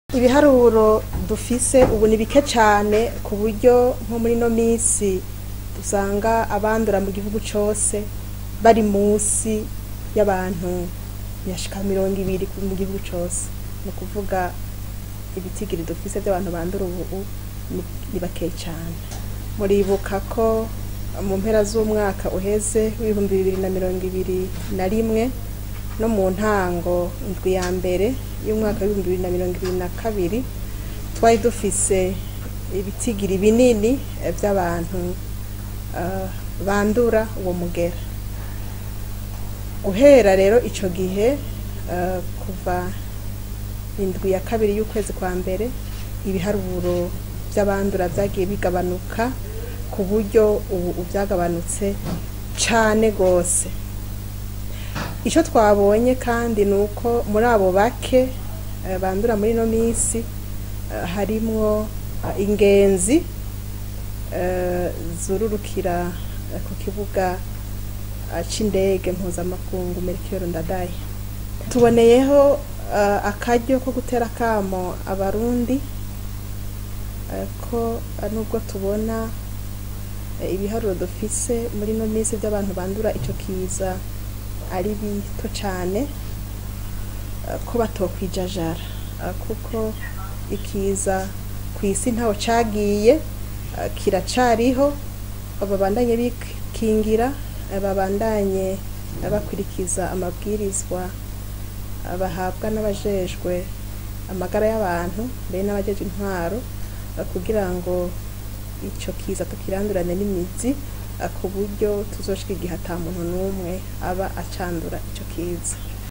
Ibiharuro dufise ubu ni bike cyane ku buryo nko muri no misi dusanga abandura mu gihugu cyose bari munsi y'abantu yashika 200 mu gihugu cyose. No kuvuga ibitigiri dufise by'abantu bandura ubu ni bake cyane. Muribuka ko mu mpera z'umwaka uheze w'2021 no mu ntango indwi ya mbere y'umwaka w'2022 twari dufise ibitigiri binini by'abantu bandura uwo mugera. Guhera rero ico gihe kuva indwi ya kabiri y'ukwezi kwa mbere ibiharuro by'abandura byagiye bigabanuka ku buryo ubu byagabanutse cyane gose. Ico twabonye kandi nuko muri abo bake bandura muri no misi harimwo ingenzi zururukira ku kibuga c'indege mpuzamakungu Melchior Ndadaye. Tuboneyeho akaryo ko gutera kamo abarundi ko nubwo tubona ibiharuro dufise muri no misi by'abantu bandura ico kiza ari bito cyane ko batokwijajara kuko ikiza kwisi ntaho cagiye kiracariho. Babandanye bikingira, babandanye bakurikiza amabwirizwa bahabwa n'abajejwe amagara y'abantu mbere n'abajeje intwaro kugira ngo ico kiza tukirandurane n'imizi ku buryo tuzoshika igihe ata muntu n'umwe aba acandura ico kiza.